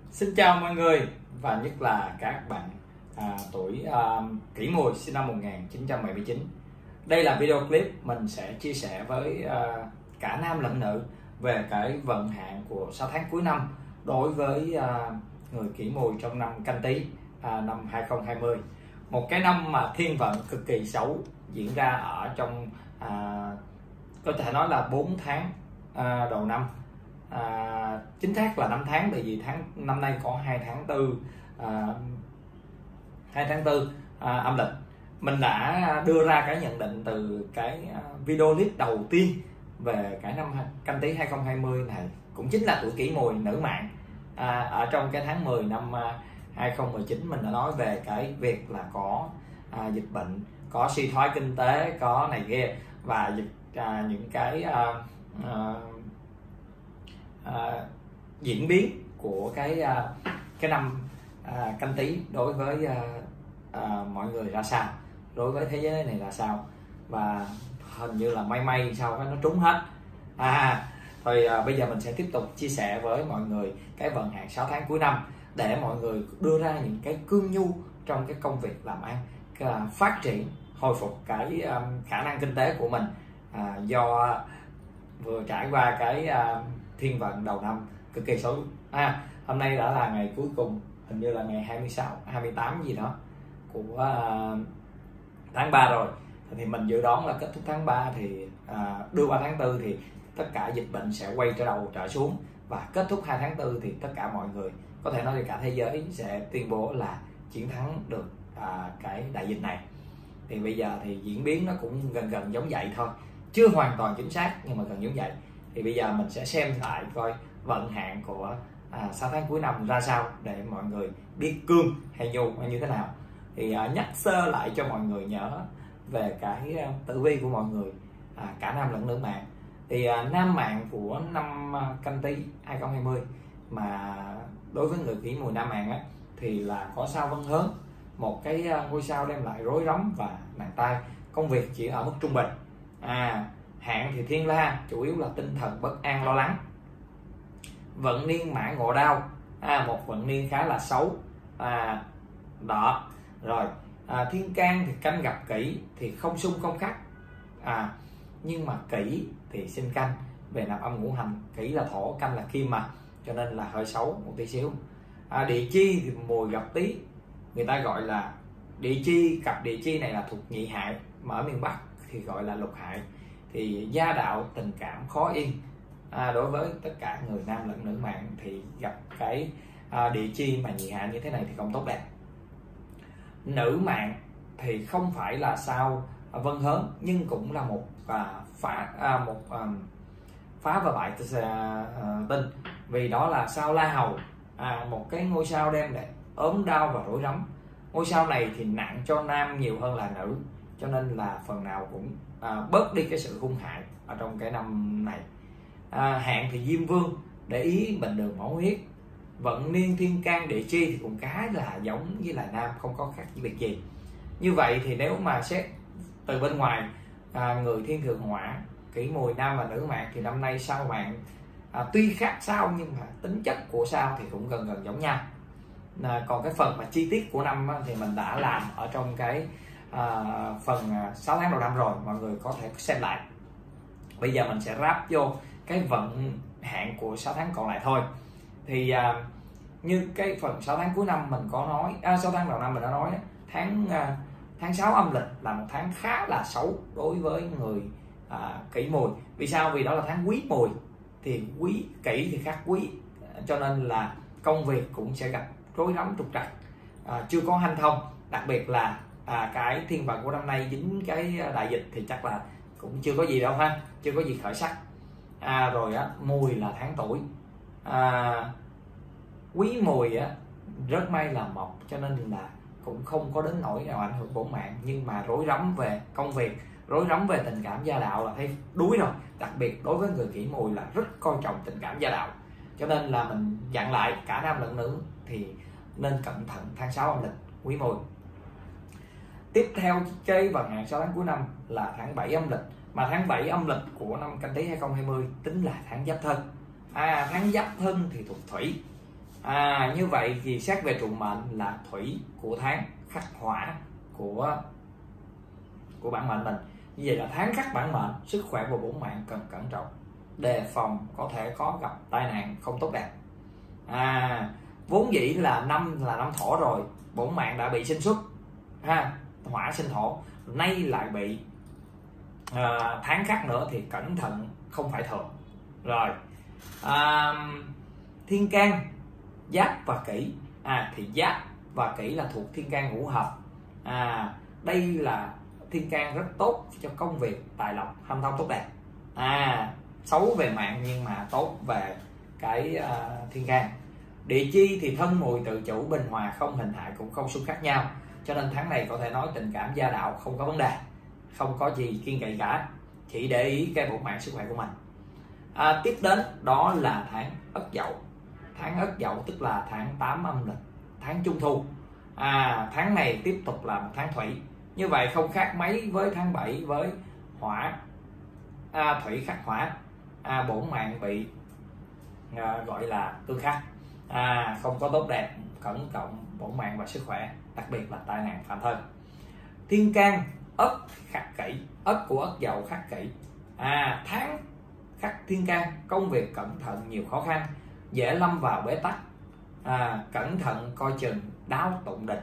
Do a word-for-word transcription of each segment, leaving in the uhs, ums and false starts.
Xin chào mọi người và nhất là các bạn à, tuổi à, Kỷ Mùi sinh năm một nghìn chín trăm bảy mươi chín. Đây là video clip mình sẽ chia sẻ với à, cả nam lẫn nữ về cái vận hạn của sáu tháng cuối năm đối với à, người Kỷ Mùi trong năm Canh Tý à, năm hai không hai không. Một cái năm mà thiên vận cực kỳ xấu diễn ra ở trong à, có thể nói là bốn tháng à, đầu năm. À, chính xác là năm tháng, tại vì tháng năm nay có hai tháng tư à, hai tháng tư à, âm lịch. Mình đã đưa ra cái nhận định từ cái video clip đầu tiên về cái năm Canh Tý hai không hai không này, cũng chính là tuổi Kỷ Mùi nữ mạng. À, ở trong cái tháng mười năm hai không một chín mình đã nói về cái việc là có à, dịch bệnh, có suy thoái kinh tế, có này kia, và dịch, à, những cái à, à, À, diễn biến của cái à, cái năm à, Canh Tý đối với à, à, mọi người ra sao, đối với thế giới này là sao, và hình như là may may sao nó trúng hết. À, thôi à, bây giờ mình sẽ tiếp tục chia sẻ với mọi người cái vận hạn sáu tháng cuối năm để mọi người đưa ra những cái cương nhu trong cái công việc làm ăn, à, phát triển, hồi phục cái à, khả năng kinh tế của mình à, do vừa trải qua cái à, thiên vận đầu năm cực kỳ xấu. À, hôm nay đã là ngày cuối cùng, hình như là ngày hai mươi sáu, hai mươi tám gì đó của uh, tháng ba rồi. Thì mình dự đoán là kết thúc tháng ba thì uh, đưa qua tháng tư thì tất cả dịch bệnh sẽ quay trở đầu trở xuống, và kết thúc hai tháng tư thì tất cả mọi người, có thể nói là cả thế giới, sẽ tuyên bố là chiến thắng được uh, cái đại dịch này. Thì bây giờ thì diễn biến nó cũng gần gần giống vậy thôi, chưa hoàn toàn chính xác nhưng mà gần giống vậy. Thì bây giờ mình sẽ xem lại coi vận hạn của à, sáu tháng cuối năm ra sao để mọi người biết cương hay nhu hay như thế nào. Thì à, nhắc sơ lại cho mọi người nhớ về cái à, tử vi của mọi người, à, cả nam lẫn nữ mạng. Thì à, nam mạng của năm à, Canh Tý hai không hai không mà đối với người Kỷ Mùi nam mạng á, thì là có sao Vân Hớn, một cái à, ngôi sao đem lại rối rắm và nặng tay. Công việc chỉ ở mức trung bình. À, hạn thì Thiên La, chủ yếu là tinh thần bất an lo lắng. Vận niên Mã Ngọ Đao, à, một vận niên khá là xấu. À, đó rồi. À, Thiên Can thì canh gặp Kỷ thì không xung không khắc. À, nhưng mà Kỷ thì sinh canh về nạp âm ngũ hành, Kỷ là thổ, canh là kim mà, cho nên là hơi xấu một tí xíu. À, địa chi thì Mùi gặp Tý, người ta gọi là địa chi, cặp địa chi này là thuộc nhị hại, mà ở miền Bắc thì gọi là lục hại. Thì gia đạo tình cảm khó yên. À, đối với tất cả người nam lẫn nữ mạng thì gặp cái à, địa chi mà nhị hại như thế này thì không tốt đẹp. Nữ mạng thì không phải là sao Vân Hớn, nhưng cũng là một à, phá à, một à, phá và bại à, tinh, vì đó là sao La Hầu, à, một cái ngôi sao đem lại ốm đau và rối rắm. Ngôi sao này thì nặng cho nam nhiều hơn là nữ, cho nên là phần nào cũng à, bớt đi cái sự hung hại ở trong cái năm này. À, hạn thì Diêm Vương, để ý bệnh đường máu huyết. Vận niên Thiên Can địa chi thì cũng khá là giống với lại nam, không có khác gì biệt gì. Như vậy thì nếu mà xét từ bên ngoài, à, người thiên thượng hỏa, Kỷ Mùi nam và nữ mạng thì năm nay sao mạng à, tuy khác sao nhưng mà tính chất của sao thì cũng gần gần giống nhau. À, còn cái phần mà chi tiết của năm thì mình đã làm ở trong cái À, phần à, sáu tháng đầu năm rồi, mọi người có thể xem lại. Bây giờ mình sẽ ráp vô cái vận hạn của sáu tháng còn lại thôi. Thì à, như cái phần sáu tháng cuối năm mình có nói, à, sáu tháng đầu năm mình đã nói, tháng à, tháng sáu âm lịch là một tháng khá là xấu đối với người à, Kỷ Mùi. Vì sao? Vì đó là tháng Quý Mùi, thì Quý Kỷ thì khác Quý, cho nên là công việc cũng sẽ gặp rối rắm trục trặc, à, chưa có hanh thông. Đặc biệt là À, cái thiên vận của năm nay dính cái đại dịch thì chắc là cũng chưa có gì đâu ha, chưa có gì khởi sắc. À, rồi á, Mùi là tháng tuổi, à, Quý Mùi á rất may là mộc, cho nên là cũng không có đến nỗi nào ảnh hưởng bổn mạng, nhưng mà rối rắm về công việc, rối rắm về tình cảm gia đạo là thấy đuối rồi. Đặc biệt đối với người Kỷ Mùi là rất coi trọng tình cảm gia đạo, cho nên là mình dặn lại cả nam lẫn nữ thì nên cẩn thận tháng sáu âm lịch Quý Mùi. Tiếp theo cái vận hạn sáu tháng cuối năm là tháng bảy âm lịch, mà tháng bảy âm lịch của năm Canh Tý hai không hai không tính là tháng Giáp Thân. À, tháng Giáp Thân thì thuộc thủy, À, như vậy thì xét về trụ mệnh là thủy của tháng khắc hỏa của của bản mệnh mình. Như vậy là tháng khắc bản mệnh, sức khỏe và bổn mạng cần cẩn trọng, đề phòng có thể có gặp tai nạn không tốt đẹp. À, vốn dĩ là năm là năm thổ rồi, bổn mạng đã bị sinh xuất ha, hỏa sinh thổ, nay lại bị à, tháng khắc nữa thì cẩn thận không phải thường. Rồi à, thiên can giáp và kỷ, à thì giáp và kỷ là thuộc thiên can ngũ hợp. À, đây là thiên can rất tốt cho công việc, tài lộc, hanh thông tốt đẹp. À, xấu về mạng nhưng mà tốt về cái uh, thiên can. Địa chi thì thân mùi tự chủ, bình hòa, không hình hại cũng không xung khắc nhau, cho nên tháng này có thể nói tình cảm gia đạo không có vấn đề, không có gì kiêng kỵ cả, chỉ để ý cái bổn mạng sức khỏe của mình. À, tiếp đến đó là tháng Ất Dậu. Tháng Ất Dậu tức là tháng tám âm lịch, tháng trung thu. À, tháng này tiếp tục là một tháng thủy, như vậy không khác mấy với tháng bảy với hỏa, à, thủy khắc hỏa. À, bổn mạng bị à, gọi là tương khắc, à, không có tốt đẹp, cẩn trọng bổn mạng và sức khỏe, đặc biệt là tai nạn phạm thân. Thiên can Ất khắc kỷ, Ất của Ất Dậu khắc kỷ. À, tháng khắc thiên can, công việc cẩn thận nhiều khó khăn, dễ lâm vào bế tắc. À, cẩn thận coi chừng đáo tụng địch.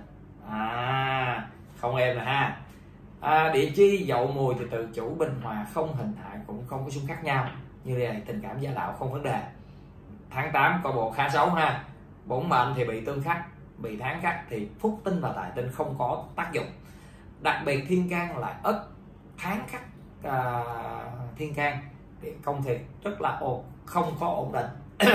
À, không êm nè ha. À, địa chi Dậu mùi thì tự chủ, bình hòa, không hình hại cũng không có xung khắc nhau, như vậy tình cảm gia đạo không vấn đề. Tháng tám coi bộ khá xấu ha, bổn mệnh thì bị tương khắc, bị tháng khắc thì phúc tinh và tài tinh không có tác dụng. Đặc biệt thiên can là Ất tháng khắc à, thiên can thì công việc rất là ổn, không có ổn định.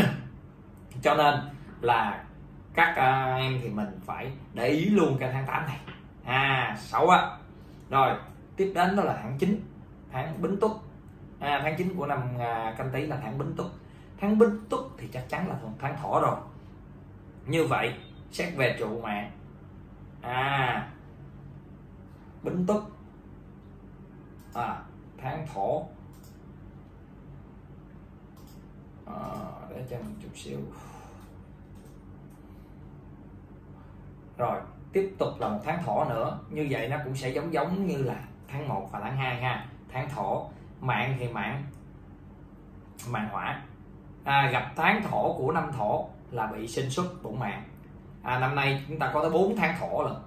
Cho nên là các à, em thì mình phải để ý luôn cái tháng tám này. À, xấu á. Rồi tiếp đến đó là tháng chín, tháng Bính Tuất. À, tháng chín của năm à, Canh Tý là tháng Bính Tuất. Tháng Bính Tuất thì chắc chắn là tháng thổ rồi. Như vậy xét về trụ mạng, à, Bính Tuất, à, tháng thổ. À, để cho mình chút xíu. Rồi tiếp tục là một tháng thổ nữa, như vậy nó cũng sẽ giống giống như là tháng một và tháng hai ha. Tháng thổ, mạng thì mạng mạng hỏa. À, gặp tháng thổ của năm thổ là bị sinh xuất bổn mạng. À, năm nay chúng ta có tới bốn tháng thổ rồi.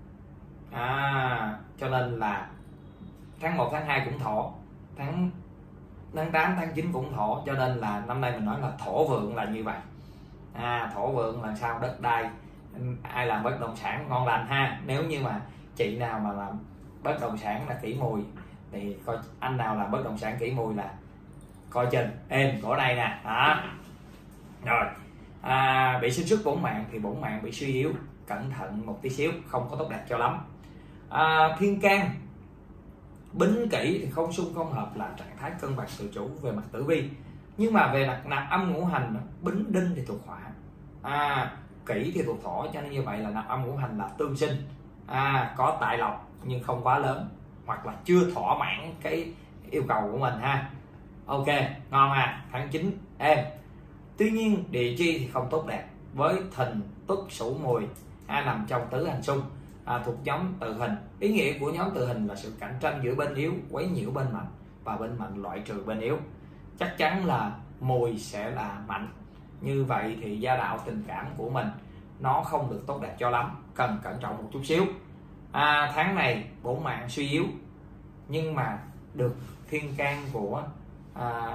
À, cho nên là tháng một, tháng hai cũng thổ, tháng tháng tám, tháng chín cũng thổ, cho nên là năm nay mình nói là thổ vượng là như vậy. À, thổ vượng là sao? Đất đai, ai làm bất động sản ngon lành ha. Nếu như mà chị nào mà làm bất động sản là kỷ mùi thì coi anh nào làm bất động sản kỷ mùi là coi chừng êm cổ đây nè. Đó. Rồi à, bị sinh xuất bổn mạng thì bổn mạng bị suy yếu, cẩn thận một tí xíu, không có tốt đẹp cho lắm. À, thiên can Bính Kỷ thì không xung không hợp, là trạng thái cân bằng tự chủ về mặt tử vi, nhưng mà về mặt nạp âm ngũ hành, Bính Đinh thì thuộc hỏa, à, Kỷ thì thuộc thổ, cho nên như vậy là nạp âm ngũ hành là tương sinh. À, có tài lộc nhưng không quá lớn, hoặc là chưa thỏa mãn cái yêu cầu của mình ha. Ok, ngon ha, tháng chín êm. Tuy nhiên địa chi thì không tốt đẹp, với Thìn, Tuất, Sửu, Mùi, à, nằm trong tứ hành xung, à, thuộc nhóm tự hình. Ý nghĩa của nhóm tự hình là sự cạnh tranh giữa bên yếu, quấy nhiễu bên mạnh, và bên mạnh loại trừ bên yếu. Chắc chắn là Mùi sẽ là mạnh. Như vậy thì gia đạo tình cảm của mình nó không được tốt đẹp cho lắm, cần cẩn trọng một chút xíu. À, tháng này bổn mạng suy yếu, nhưng mà được thiên can của à,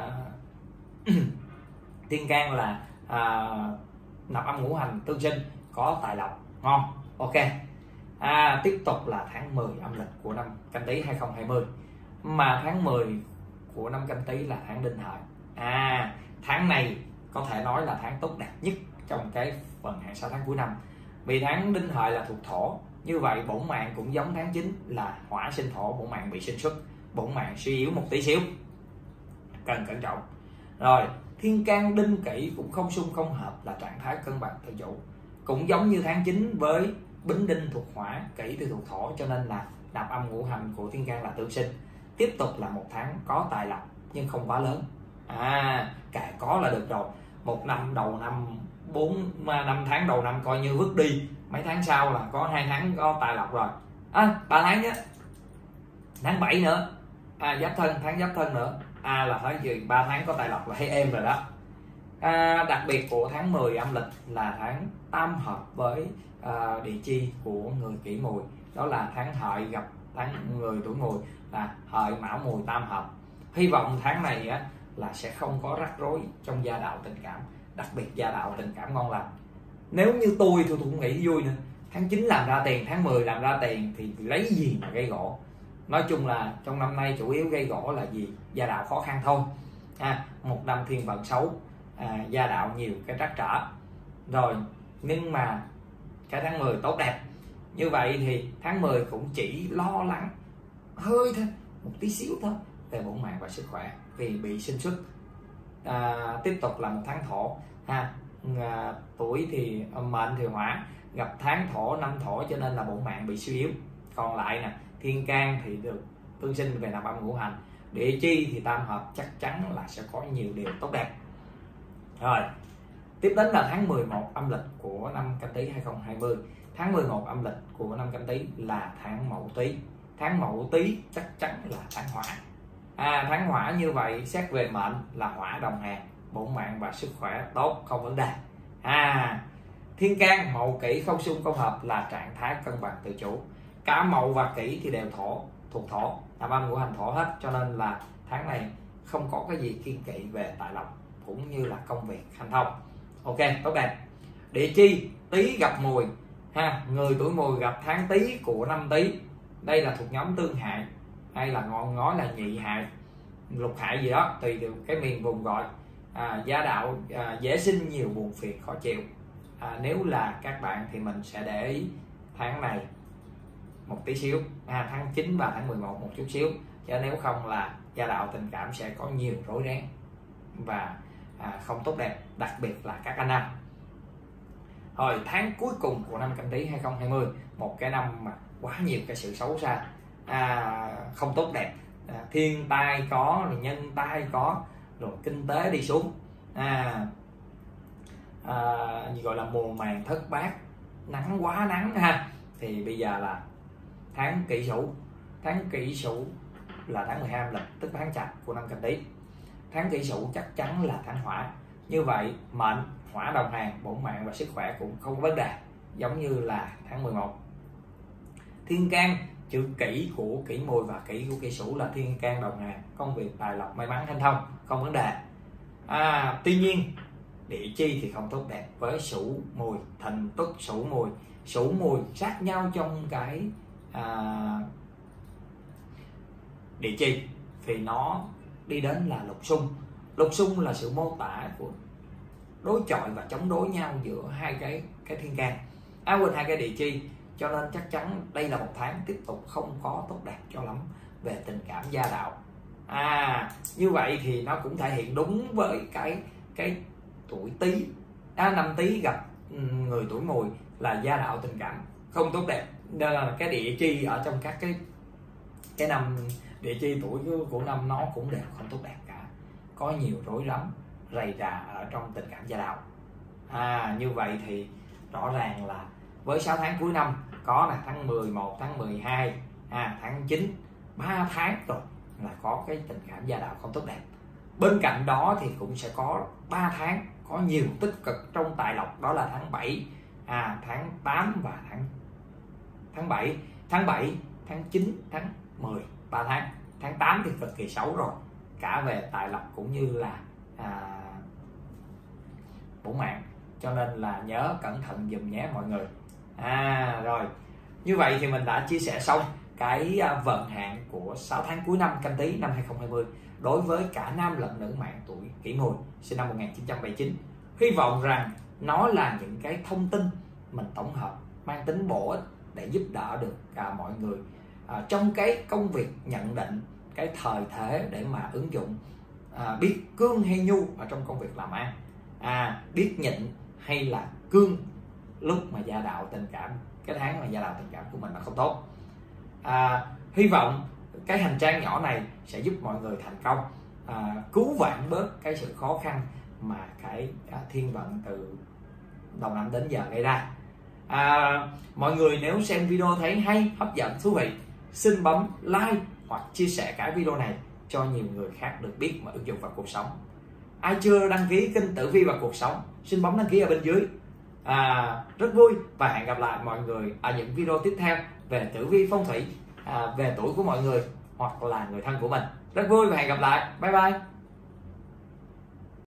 thiên can là à, nạp âm ngũ hành tương sinh, có tài lộc ngon. Ok. À, tiếp tục là tháng mười âm lịch của năm Canh Tý hai không hai không, mà tháng mười của năm Canh Tý là tháng Đinh Hợi. À, tháng này có thể nói là tháng tốt đẹp nhất trong cái phần hạn sáu tháng cuối năm, vì tháng Đinh Hợi là thuộc thổ. Như vậy bổn mạng cũng giống tháng chín là hỏa sinh thổ, bổn mạng bị sinh xuất, bổn mạng suy yếu một tí xíu, cần cẩn trọng. Rồi thiên can Đinh Kỷ cũng không xung không hợp, là trạng thái cân bằng tự chủ, cũng giống như tháng chín với Bính Đinh thuộc hỏa, Kỷ thì thuộc thổ, cho nên là nạp âm ngũ hành của thiên can là tương sinh. Tiếp tục là một tháng có tài lộc nhưng không quá lớn. À, cài có là được rồi. Một năm đầu năm bốn năm tháng đầu năm coi như vứt đi, mấy tháng sau là có hai tháng có tài lộc rồi, à ba tháng nhé, tháng bảy nữa, à, giáp thân, tháng giáp thân nữa, à là tháng gì, ba tháng có tài lộc là thấy êm rồi đó. À, đặc biệt của tháng mười âm lịch là tháng tam hợp với à, địa chi của người Kỷ Mùi, đó là tháng Hợi gặp tháng người tuổi Mùi là Hợi Mão Mùi tam hợp. Hy vọng tháng này á, là sẽ không có rắc rối trong gia đạo tình cảm, đặc biệt gia đạo tình cảm ngon lành. Nếu như tôi thì tôi cũng nghĩ vui nữa, tháng chín làm ra tiền, tháng mười làm ra tiền thì lấy gì mà gây gỗ. Nói chung là trong năm nay chủ yếu gây gỗ là gì? Gia đạo khó khăn thôi, à, một năm thiên vận xấu, à, gia đạo nhiều cái trắc trở rồi. Nhưng mà cái tháng mười tốt đẹp. Như vậy thì tháng mười cũng chỉ lo lắng hơi thôi, một tí xíu thôi về bổn mạng và sức khỏe vì bị sinh xuất. À, tiếp tục là một tháng thổ, ha, à, tuổi thì mệnh thì hỏa, gặp tháng thổ năm thổ cho nên là bổn mạng bị suy yếu. Còn lại nè, thiên can thì được tương sinh về nạp âm ngũ hành, địa chi thì tam hợp, chắc chắn là sẽ có nhiều điều tốt đẹp. Rồi tiếp đến là tháng mười một âm lịch của năm Canh Tý hai không hai không. Tháng mười một âm lịch của năm Canh Tý là tháng Mậu Tý. Tháng Mậu Tý chắc chắn là tháng hỏa. À, tháng hỏa như vậy xét về mệnh là hỏa đồng hàng, bổn mạng và sức khỏe tốt, không vấn đề. À, thiên can Mậu Kỷ không xung không hợp là trạng thái cân bằng tự chủ. Cả Mậu và Kỷ thì đều thổ, thuộc thổ, nạp âm ngũ hành thổ hết, cho nên là tháng này không có cái gì kiêng kỵ về tài lộc cũng như là công việc hành thông. Ok, tốt đẹp. Địa chi Tý gặp Mùi, ha, người tuổi Mùi gặp tháng Tý của năm Tý. Đây là thuộc nhóm tương hại hay là ngọn ngói là nhị hại, lục hại gì đó tùy từ cái miền vùng gọi. À, gia đạo à, dễ sinh nhiều buồn phiền khó chịu. À, nếu là các bạn thì mình sẽ để ý tháng này một tí xíu, à, tháng chín và tháng mười một một chút xíu, chứ nếu không là gia đạo tình cảm sẽ có nhiều rối ren và à, không tốt đẹp, đặc biệt là các anh nam. Rồi tháng cuối cùng của năm Canh Tý hai không hai không, một cái năm mà quá nhiều cái sự xấu xa, à, không tốt đẹp, à, thiên tai có, rồi nhân tai có, rồi kinh tế đi xuống, à, à, gì gọi là mùa màng thất bát, nắng quá nắng ha. Thì bây giờ là tháng Kỷ Sửu. Tháng Kỷ Sửu là tháng mười hai âm lịch, tức tháng Chạp của năm Canh Tý. Tháng Kỷ Sửu chắc chắn là tháng hỏa. Như vậy mệnh hỏa đồng hàng, bổn mạng và sức khỏe cũng không có vấn đề, giống như là tháng mười một. Thiên can chữ Kỷ của Kỷ Mùi và Kỷ của Kỷ Sửu là thiên can đồng hàng, công việc tài lộc may mắn hanh thông, không vấn đề. À, tuy nhiên địa chi thì không tốt đẹp với Sửu Mùi, Thìn Tuất Sửu Mùi. Sửu Mùi sát nhau trong cái à, địa chi thì nó đi đến là lục xung. Lục xung là sự mô tả của đối chọi và chống đối nhau giữa hai cái cái thiên can, à quên, hai cái địa chi, cho nên chắc chắn đây là một tháng tiếp tục không có tốt đẹp cho lắm về tình cảm gia đạo. À, như vậy thì nó cũng thể hiện đúng với cái cái tuổi Tý, à, năm Tý gặp người tuổi Mùi là gia đạo tình cảm không tốt đẹp. Nên là cái địa chi ở trong các cái cái năm địa chi tuổi của, của năm nó cũng đều không tốt đẹp cả, có nhiều rối rắm rầy rà ở trong tình cảm gia đạo. À, như vậy thì rõ ràng là với sáu tháng cuối năm có là tháng mười một, tháng mười hai, à, tháng chín, ba tháng rồi là có cái tình cảm gia đạo không tốt đẹp. Bên cạnh đó thì cũng sẽ có ba tháng có nhiều tích cực trong tài lộc, đó là tháng bảy, à, tháng tám và tháng tháng bảy, tháng bảy, tháng chín, tháng mười, ba tháng. Tháng tám thì cực kỳ xấu rồi, cả về tài lộc cũng như là à, bổn mạng, cho nên là nhớ cẩn thận dùm nhé mọi người. À, rồi như vậy thì mình đã chia sẻ xong cái vận hạn của sáu tháng cuối năm Canh Tý năm hai không hai không đối với cả nam lẫn nữ mạng tuổi Kỷ Mùi sinh năm một nghìn chín trăm bảy mươi chín. Hy vọng rằng nó là những cái thông tin mình tổng hợp mang tính bổ ích để giúp đỡ được cả mọi người à, trong cái công việc nhận định cái thời thế để mà ứng dụng, à, biết cương hay nhu ở trong công việc làm ăn, à, biết nhịn hay là cương lúc mà gia đạo tình cảm, cái tháng mà gia đạo tình cảm của mình là không tốt. À, hy vọng cái hành trang nhỏ này sẽ giúp mọi người thành công, à, cứu vãn bớt cái sự khó khăn mà cái à, thiên vận từ đầu năm đến giờ gây ra. À, mọi người nếu xem video thấy hay, hấp dẫn, thú vị, xin bấm like hoặc chia sẻ cái video này cho nhiều người khác được biết và ứng dụng vào cuộc sống. Ai chưa đăng ký kênh Tử Vi và Cuộc Sống, xin bấm đăng ký ở bên dưới. À, rất vui và hẹn gặp lại mọi người ở những video tiếp theo về tử vi phong thủy, à, về tuổi của mọi người hoặc là người thân của mình. Rất vui và hẹn gặp lại. Bye bye.